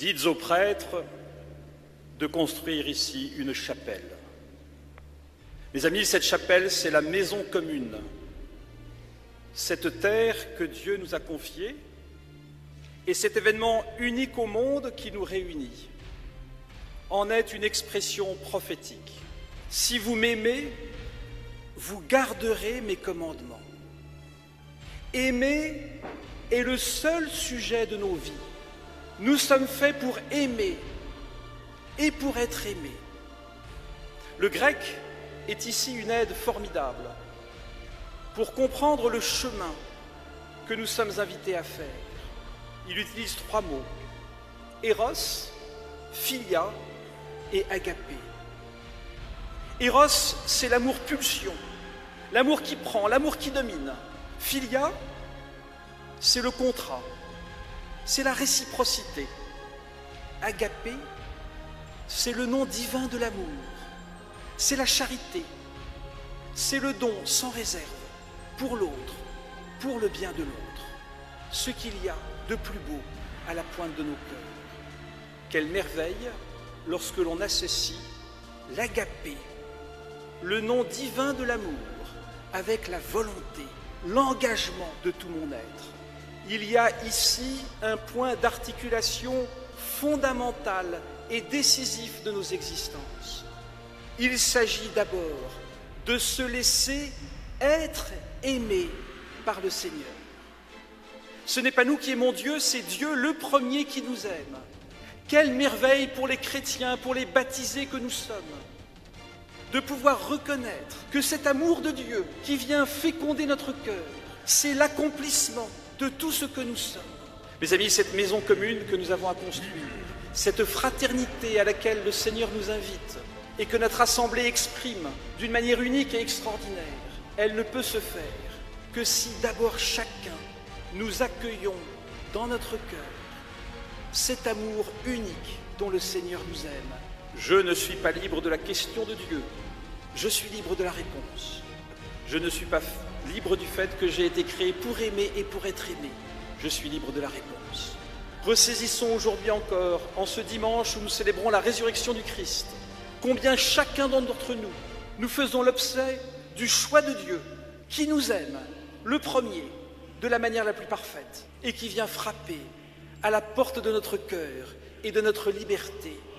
dites aux prêtres de construire ici une chapelle. Mes amis, cette chapelle, c'est la maison commune. Cette terre que Dieu nous a confiée et cet événement unique au monde qui nous réunit en est une expression prophétique. Si vous m'aimez, vous garderez mes commandements. Aimer est le seul sujet de nos vies. Nous sommes faits pour aimer et pour être aimés. Le grec est ici une aide formidable pour comprendre le chemin que nous sommes invités à faire. Il utilise 3 mots, Eros, Philia et Agapé. Eros, c'est l'amour pulsion, l'amour qui prend, l'amour qui domine. Philia, c'est le contrat, c'est la réciprocité. Agapé, c'est le nom divin de l'amour, c'est la charité, c'est le don sans réserve pour l'autre, pour le bien de l'autre. Ce qu'il y a de plus beau à la pointe de nos cœurs. Quelle merveille lorsque l'on associe l'agapé, le nom divin de l'amour, avec la volonté, l'engagement de tout mon être. Il y a ici un point d'articulation fondamental et décisif de nos existences. Il s'agit d'abord de se laisser être aimé par le Seigneur. Ce n'est pas nous qui aimons Dieu, c'est Dieu le premier qui nous aime. Quelle merveille pour les chrétiens, pour les baptisés que nous sommes, de pouvoir reconnaître que cet amour de Dieu qui vient féconder notre cœur, c'est l'accomplissement de tout ce que nous sommes. Mes amis, cette maison commune que nous avons à construire, cette fraternité à laquelle le Seigneur nous invite et que notre assemblée exprime d'une manière unique et extraordinaire, elle ne peut se faire que si d'abord chacun nous accueillons dans notre cœur cet amour unique dont le Seigneur nous aime. Je ne suis pas libre de la question de Dieu, je suis libre de la réponse. Je ne suis pas libre du fait que j'ai été créé pour aimer et pour être aimé. Je suis libre de la réponse. Ressaisissons aujourd'hui encore, en ce dimanche où nous célébrons la résurrection du Christ, combien chacun d'entre nous, nous faisons l'objet du choix de Dieu qui nous aime, le premier, de la manière la plus parfaite, et qui vient frapper à la porte de notre cœur et de notre liberté